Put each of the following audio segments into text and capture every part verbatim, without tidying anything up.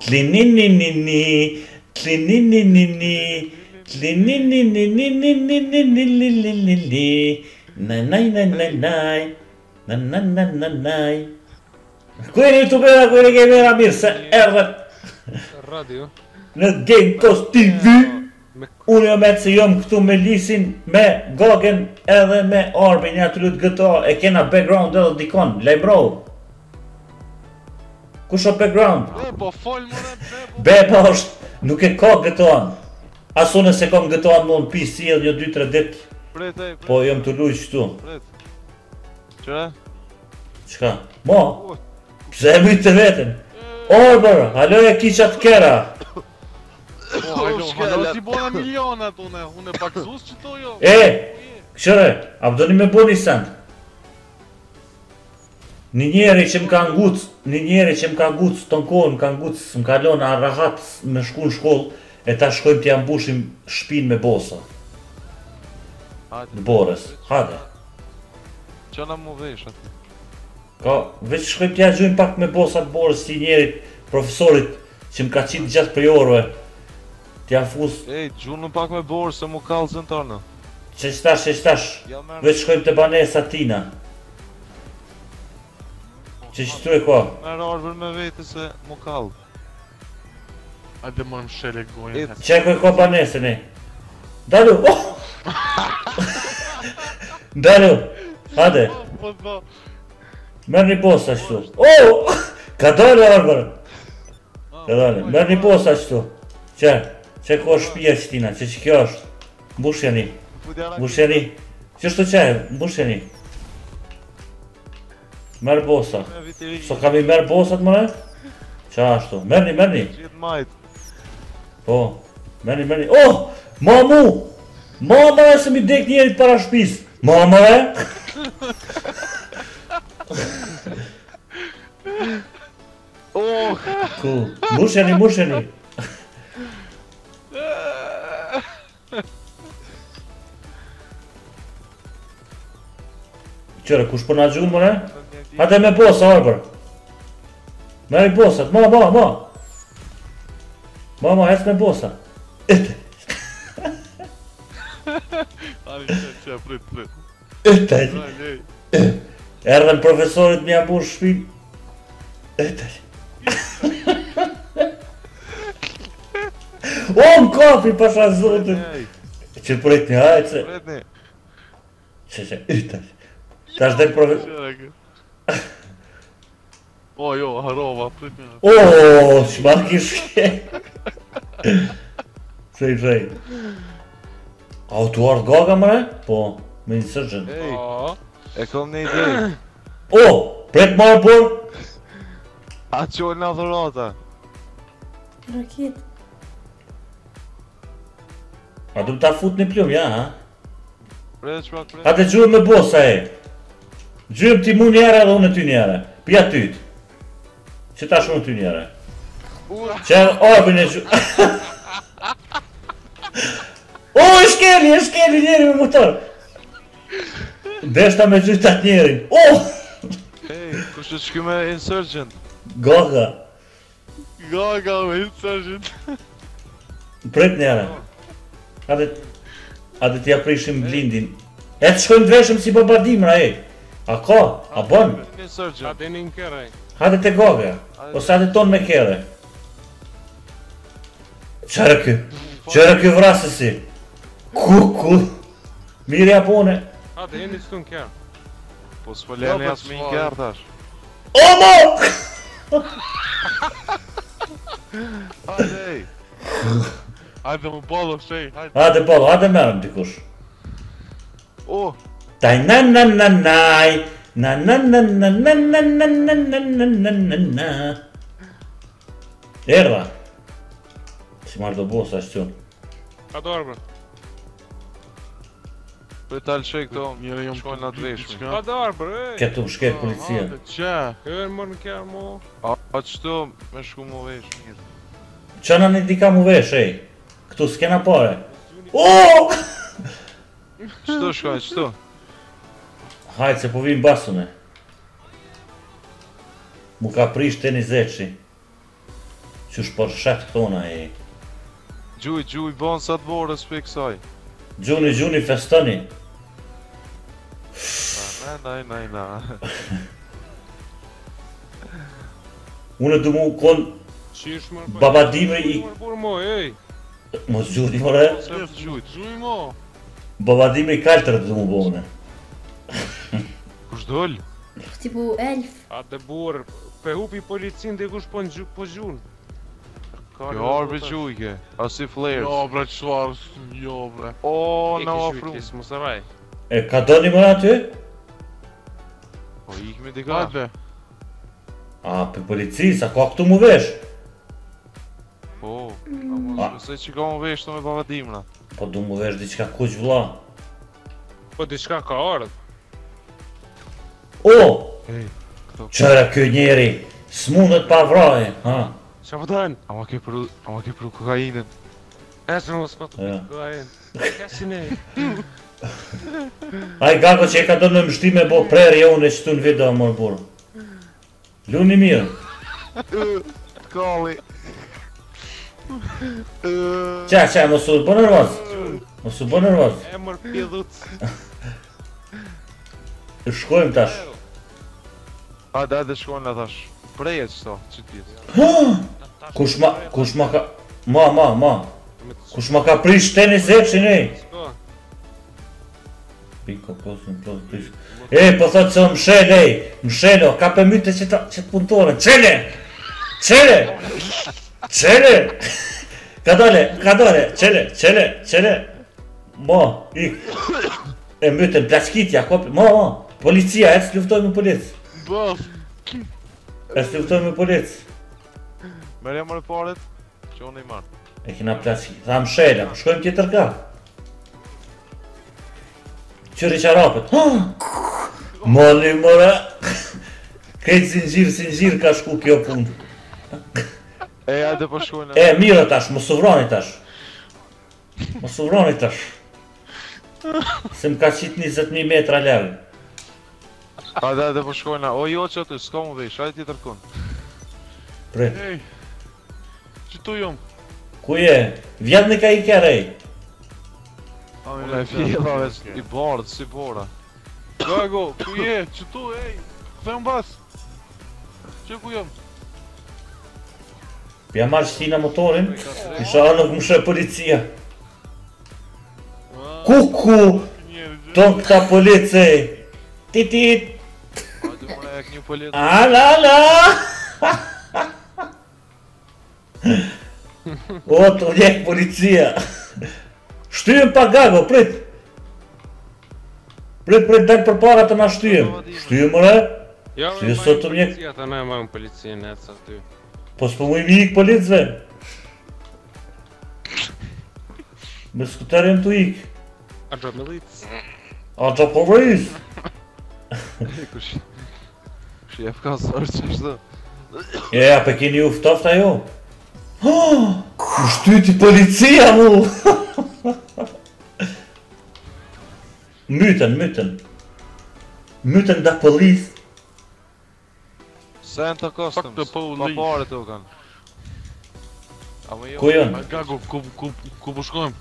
Tlininini, tlininini, tlininini, nanaj, nanaj, nanaj, nanaj, nanaj, nanaj. Ku e një të bëra, ku e një kemera mirë, se erdhe Radio në Gamecast T V. Unë jam e që jom këtu me Lisin, me Gogen edhe me Arbin, ja të lutë gëto, e kena background edhe dikon, lajmërohu. Kush o background? E, po fol më dhe Beba është, nuk e ka gëtoan. Asu nëse kam gëtoan më në P C edhe një dy tre dit, Pret, e, pret po jam të luj qëtu. Pret Qëre? Qka? Mo? Pse e mytë të vetën? Arbër, haloja kisha të kera. Po, halo, halo si bona milionat une, une paksus që to jo. E, këshëre, a pëdoni me bo një send? Një njeri që më ka nguc, një njeri që më ka nguc, të në kohë më ka nguc, më kalon a rahat me shku në shkollë, e ta shkojmë t'ja mbushim shpin me bosa. Në borës, hade. Qa na mu vesh ati? Ka, veç shkojmë t'ja gjujmë pak me bosa të borës si njerit, profesorit, që më ka qitë gjatë për orëve. T'ja fus... Ej, gjunë pak me borë se mu kalë zëntarnë. Që qëtash, që qëtash, veç shkojmë të banesa tina. Që qëtu e ka? Merë arbër me vete se mu kalë. Hajde më më shele gojën. Që e ka banesën e? Dalu, oh! Dalu, hade. Merë një posa qëtu. Oh! Ka dole arbër. Ka dole, merë një posa qëtu. Që? Që ko shpia qëtina, që që kjo është? Mbushjeni. Mbushjeni. Që shtu që e? Mbushjeni. Merë bosa. So kam i merë bosat mëre? Qa ashtu? Merni, merni. Gjithë majtë. Po, merni, merni. Oh! Mamu! Mama e se mi dek njerit para shpis. Mama e? Oh! Ku? Mbushjeni, mbushjeni. Qëre, kush për nga gjunë mëre? Hate me bosa, arbër. Meri bosat, ma, ma, ma. Ma, ma, hec me bosa. Ete. Ani që, që, prit, prit. Ete. Ani, Erdhen profesorit mi ambush shpin. Ete. O, më kapi, pasha zotin. Që prit një hajtë. Pret një. Që që, ete. Ta është dhe profesor... O, jo, harova, prit një. O, shma kishke. Shej, shej. A u tu ardh gaga mëre? Po, me një sërgjën. Ej, e kom një idej. O, pret marë por. A qojnë në dhurata. Rakit. A du ta fut një plum, ja, ha? Pret, shpak, pret. A te gjurë me bosa e. Gjurëm ti mu njere edhe unë ty njere. Pja tyt. Që ta shumë ty njere. Që arbin e gjurë. O, e shkeli, e shkeli njeri me motor. Deshta me gjurë atë njerin. O! Ej, kush është shky me insurgent? Gaga. Gaga me insurgent. Pret njere. Ate... Ate t'ja prishim blindin. E të shkojmë të veshëm si bombardimra, e. A ka? A bon? Insurgent. Hadi një këraj. Hade te gaga. Ose hade ton me kere. Qare kë? Qare kë vrasësi? Ku, ku? Mirë japone. Hadi jeni s'tu në kërë. Po s'pëllemi as me një kërë tash. O, mo! Hajde, ej. Hajde më ballo, shej, hajde. Hade polo, hade merëm dikush. Oh! Taj na na na naj. Na na na na na na na na na na na na na. Erda. Si marrë do bosa është qënë. Ka do arbër. Për talë shej këto, Njëre jam shkojnë në të veshme. Ka do arbër, ej. Ketu më shkejt policia. Qa? Kërë mërë në kërë mo. A, a qëto me shku mu vesh mirë. Qëna një dika mu vesh, ej. Këtu s'kena pare. O! Qëto shkojnë, qëto? Hajtë se po vim basune. Mu ka prish të një zeqi. Qysh për shet këtona e... Gjuj, gjuj, bon sa të borës për kësaj. Gjuni, gjuni, festoni. Na, na, na, na. Unë du mu kon Qish mërë për... babadime i... Mërë burë mo, ej! Mos gjuni, more. Se të gjujt. Gjuj mo! Babadime i kaltër du mu bone. Kush doll? Tipo elf. A të burë, pe hupi policin dhe kush po në gju- po gjun. Kjo arë për gjujke, a si flares. Jo bre, qëfar, jo bre. O, E na ke afru. shujtis, mos e raj. E ka doni më aty? Po ikmi dika. Hajde. A, për policis, a ka këtu mu vesh? Po, a A. mos se që ka më vesh të me babadimna. Po du mu vesh diqka kuq vla. Po diçka ka ardhë. O! Ej, këto... Qëra kjo njeri, s'mundet pa vraje, ha? Qa po dojnë? A ma ke pru, a ma ke pru kokainën. Esë në mos po të Ja. gajin. Kasi ne. Aj gago që e ka do në mështi me bo prerje unë e që tu në video mërë burë. Luni mirë. Kalli. Qa, qa, mos u bë nërvaz. Mos u bë nërvaz. E mërë pjedhut. Shkojmë tash. Hajde, hajde shkojnë në thash. Preje qëto, që tjetë. Kush ma, kush ma ka... Ma, ma, ma. Kush ma ka prish tenis epshin e? Sko. Piko, posin, plos, prish. E, po thot se o mshel, ej. Mshelo, ka për myte që të që të punëtore. Qele! Qele! Qele! Ka dole, ka dole. Qele, qele, qele. Ma, ik. E myten, plaçkitja, kopi. Ma, ma. Policia, e të luftoj me policë. Bëf. E të luftoj me policë. Merja më në paret, që unë i marë. E kina plaçkit. Tha mshela, po shkojmë tjetër ka. Qëri qarapet. Moli mora. Kejtë zinxhir, zinxhir ka shku kjo punë. E, hajde po shkojnë në... E, mirë tash, mos u vrani tash. Mos u vrani tash. Se më ka qit njëzet mijë metra larg. Hajde, hajde po shkojnë në... O, jo që aty, s'ka më vesh, hajde tjetër kënë. Pre, Ej. Që tu jom? ku je? Vjet në ka i kere. Unë e fjellave i bardë, si bora. Gago, ku je? Që tu, ej? Këthe më bas? Që ku jom? Pja marrë shtina motorin, isha nuk më shë policia. Kuku! Ton këta polici! Titit! Hajde më në e kënju politë. Ala, ala! O, të njek policia! Shtyjem pa gago, prit! Prit, prit, dalë për para të na shtyjem. Shtyjem, mëre? Ja, Si me sot të majmë mjek- policia, ta ne majmë policinë, e të sa ty. Po s'po mu i mi ik policve. Me skuterin të ik. A gjo milic. A gjo polic. Kush... Kush jef ka sërë që është dhe. E, a pe keni ju ftoft ajo? Më shtyti policia mu! Myten, myten. Myten da polic. Santa Customs, Fuck the police. pa pare të kanë. Amo jo... Ku janë? A Gago, ku, ku, ku po shkojmë?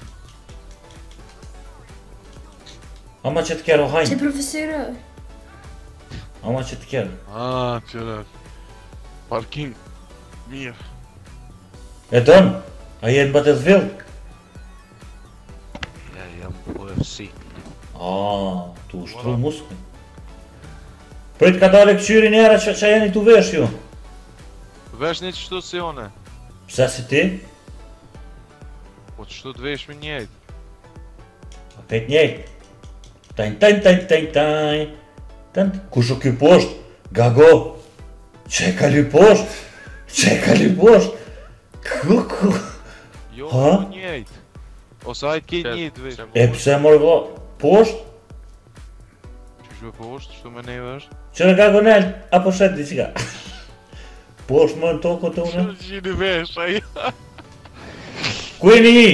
Ama që të kero Që hajnë. profesorë? Ama që të kero. Ah, qëre. Parking. Mirë. E don? A jenë bëtë të zvill? Ja, jam po F C. A, tu ushtru muskën. Prit ka dale këqyri njera që që jeni tu vesh ju. Vesh një qështu si one. Pse si ti? Po qështu të vesh me njejt. A pet njejt. Tajn, tajn, tajn, tajn, tajn. Tajn, kush o ky posht? Gago. Që e ka ly posht? Që e ka ly posht? Kuku. Jo, Ha? me njejt. Ose ajt ke njejt vesh. E pse mor vlo? Posht? Qysh me po është, qështu me neve është. Qëre Gago nel? Apo shet diqka? Posht më në toko të une? Që gjini vesh, ai. Ku e një?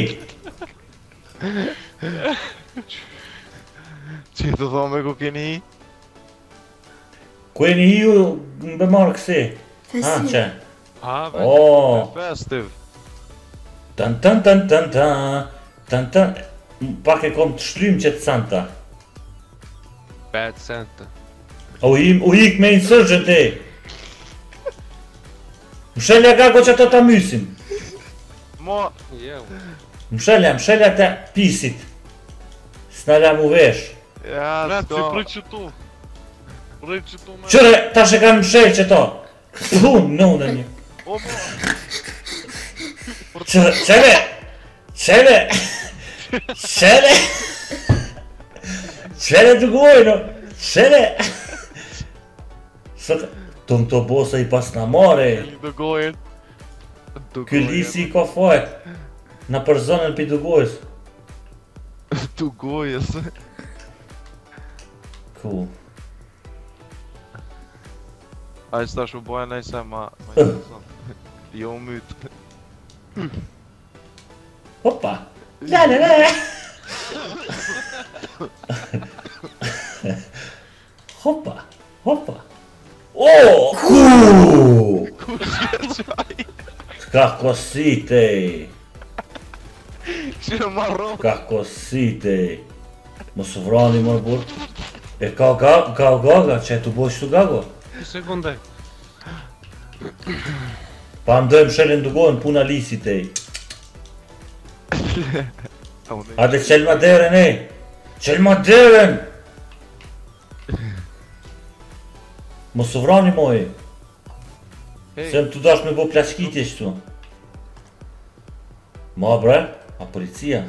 Që të thonë me ku keni i? Ku e një ju më marë kësi? Ha, Fesi. që? Ha, veç. O, Festiv. tan tan tan tan tan tan tan. Pak e kom të shlym që të santa. Bad Santa. U im, u ik me i sërgjën te. Mshelja gago që të ta mysim. Mo, Jo. Mshelja, mshelja të pisit. S'na mu vesh. ja, Reci, s'ka. prit që tu. Prit që tu me... Qëre, tash e kanë mshel që to. Pun, në unë një. O, mo. Qëre, qëre, qëre, qëre, qëre të gojnë, qëre. Sot, të në të bosa i pas në mare. Dë gojen. Ky lisi i ka fajt. Në për zonën për të gojës. Tu gojës. Cool. Aj, s'tash u boja nejse ma... ma interesant. Jo myt. Hoppa. La la la. Hoppa, hoppa. Oh, cool. Ka cosite. Që marro. Ka cosite. Mos vrani më burr. E ka ga, ka gaga, që e të bojsh të gago. Një sekundë. Pa më dojmë shelën të gojnë puna lisit e. Hajde qel ma deren e. Qel ma deren. Mos vrani moj. Se më të dash me bo plaçkitje shtu. Ma bre, a policia?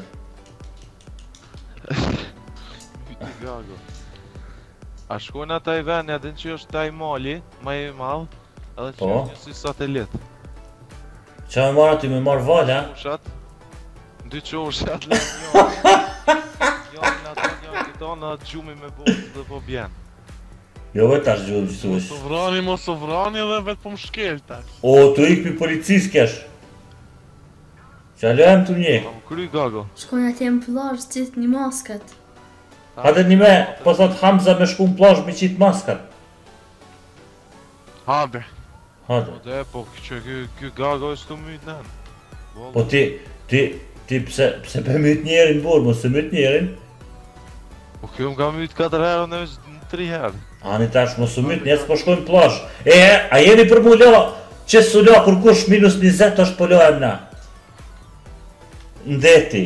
Gago. A shkojnë ata i veni, adin që është taj mali, ma i madh, edhe që Po. është një si satelit. Qa me marrë ty me marrë vala? Qushat, dy qushat, le një. Njën ato një këto në gjumi me bosë dhe po bjen. Jo vetë tash gjuhëm që tu Mos është. u vrani, mos u vrani dhe vetë po më shkel tash. O, tu ik për policis kesh. Qa lojmë të një. Kam kry gago. Shkojnë atje në plazh, qit një maskat. Hajde një me, po thot Hamza me shku në plazh me qitë maskat. Hajde. Hajde. Po dhe, po që ky, ky gago është të myt nën. Po ti, ti, ti pse, pse pe myt njerin burë, mos se myt njerin. Po kjo më ka myt katër herë, në është në tri herë. Ani tash mos u myt, njerës po shkojnë plazh. E, a jeni për mu lo, që s'u lo kur kush minus njëzet është po lohem na. Ndeti.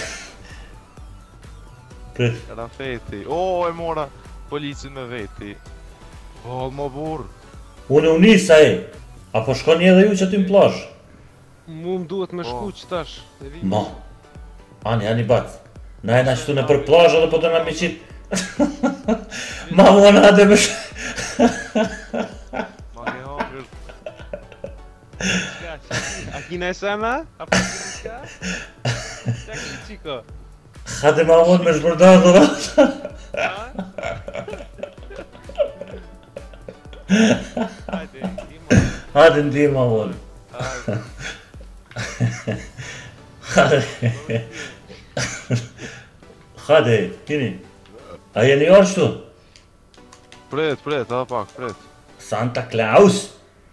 Prit. Era feti. O, e mora policin me veti. O, më burr. Unë u nisa e. Apo shkoni edhe ju që ty në plazh? Mu më duhet me shku që tash. e vi. Ma. Ani, ani bat. Na e na qëtu në për plazh edhe po të na me qitë. Ma vona dhe me sh... Ma ke hapër. Qka, qi- A kina e sema? Apo qka? Qa ki qiko? Hajde ma vonë me shbërda dhe dhe. Hajde, ima. Hajde ndi ma vonë. Hajde. Hajde, kini. A jeni orë shtu? Pret, pret, ha pak, pret. Santa Claus.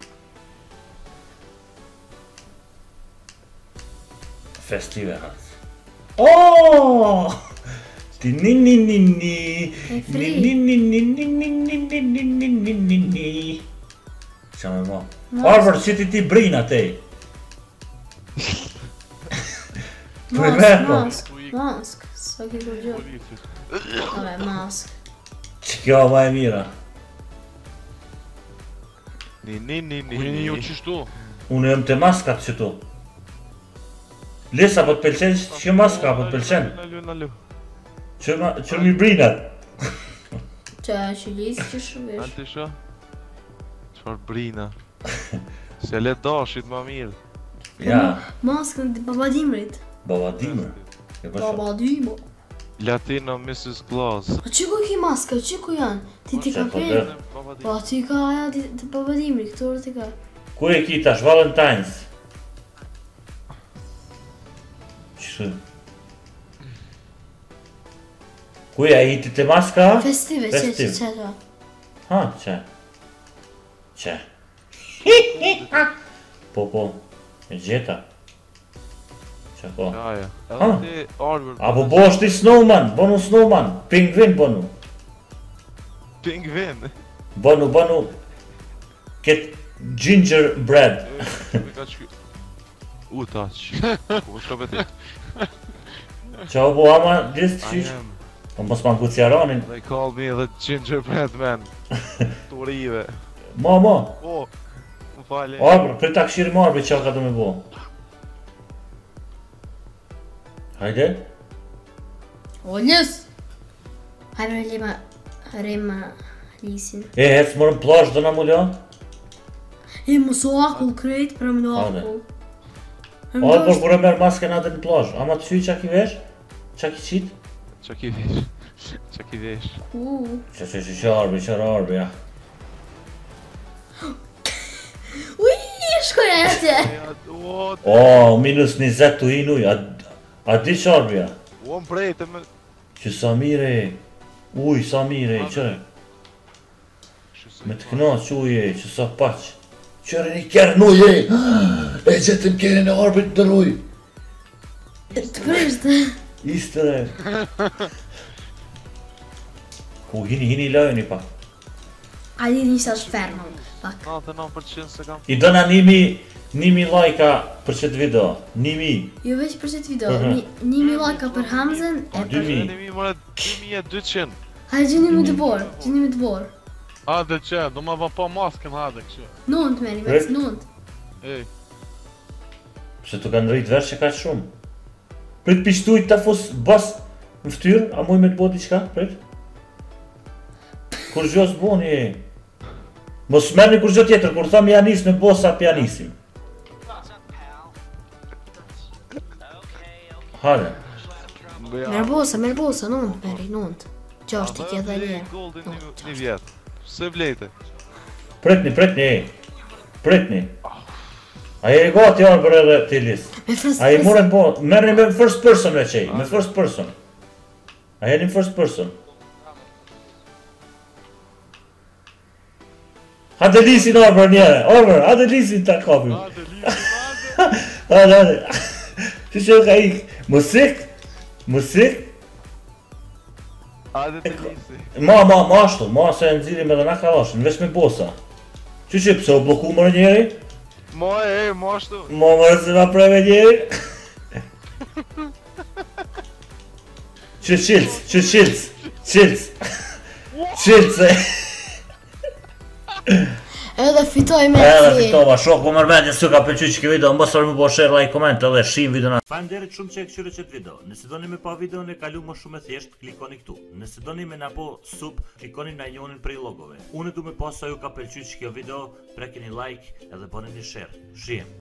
Festive hats. Oh! Ti ni ni ni ni. E fri. Ni ni ni ni ni ni ni ni ni ni ni ni. Qa me ma? Mas- Arvër, që ti ti brina te. Për me Mask, po. mask, mask. Sa ke kur gjë. Polici. Ave, mask. Që kjo ma e mira. Ni ni ni ni. Ku jeni ju qishtu? Unë jam të maskat që tu. Lisa, po të pëlqen që maska, po të pëlqen. Në lu, në lu. Që ma, që mi brinat. Që që lisë që shëvesh. Alti shë? Qfar brina? Se le dashit ma mirë. Ja, Maskën të babadimrit. baba dimër. E po shumë. Babadimo. Latino missus Claus. A që ku ki maska, që ku janë? Ti ti ka Po, prej? po, Po aty ka aja ti- të babadimrit, këtore ti ka. Ku e ki tash, Valentine's? Qështë? Ku e a i ti të maska? Festive, që që Festive. që që. Ha, që? Që? Po, po. E gjeta. Qa ko? Ja, ja. Ha? Edhe ti, Arbor. Apo bo është i snowman, bonu snowman. Pingvin bonu. Pingvin. Bonu, bonu. Ket gingerbread. Mi ka qy... U, taq. Po, shko beti. Qa o bo ama disë I qysh? am. Po mos ma ngu cjaranin. They call me the gingerbread man. Torive. Ma, ma. Po, më fali. Arbor, për ta këshiri më arbor qa ka du me bo. Hajde. Oljës! Hajde rema, rema lisin. E, hec mërën plash dhe na mu la. E mos o akull krejt, për më do Hajde. akull. Arbor, kur e merë masken atë në plash. Ama të sy qa ki vesh? Qa ki qit? Qa ki vesh? Qa ki vesh? Uuu. Qa që që që arbor, që arbor, ja. Ui, shkoja e atje. Ja, o, O, minus njëzet të hinuj, a, a di që arbor, ja? o, më prejte me... Që sa mire, uj, sa mire, qëre. Me të këna që uje, që sa paq. Qëre një kërë nuj, e! E gjetëm kërën e arbit të ruj. Të prishtë. Istëre. Ku hini, hini lajoni pa. A di një sa shferma. Pak. nëntëdhjetë e nëntë përqind se kam... I dona nimi, nimi lajka për qëtë video. Nimi. Jo veç për qëtë video. Mhm. Një- Një mi lajka për Hamzen e Dy për... mi. Një mi mëre dy mijë e dyqind. Hajde gjeni me të borë. Gjeni me të borë. Hajde që, do ma va pa masken hajde kështu. Nënt meri, Prit. veç nënt. Ej, Pse të kanë rrit vesh që ka shumë. Prit pishtuj të fos bas në ftyrë, a muj me të bo diqka, prit? Kur gjo s'boni e. Mos merni kur gjo tjetër, kur thëm janis me bosa pjanisim. Hale. Merbosa, merbosa, nënt meri, nënt. Gjashti tje dhe një. Golden një, një vjetë. Se vlejte. Pritni, pritni e. Pritni. A jeni gati arbër edhe Tilis? Me first A i person. muren po, merni me first person me qej, me first person. A jeni first person? Hajde lisin arbër njere, arbër, hajde lisin ta kapim. hajde lisi, hajde. Hajde, hajde. Që që ka ik, musik, musik. Hajde të lisi. Ma, ma, ma ashtu, ma se e nëzirim edhe na kalashin, veç me bosa. Që që pëse o bloku mërë njeri? Ma e, ma ashtu. Ma mërë se ma preve njeri? Që qilës, që qilës, qilës, qilës e. Edhe fitoj me Edhe ti. fitova, shok po mërmendje së ka pëlqy që kjo video, mbos më po share, like, comment edhe shim video na. Faleminderit shumë që e këshyre qëtë video. Nëse doni me pa videon e kalu më shumë e thjesht, klikoni këtu. Nëse doni me na po sub, klikoni na njonin prej logove. Unë du me pas sa ju ka pëlqy që kjo video, prekini like edhe bëni një share. Shim.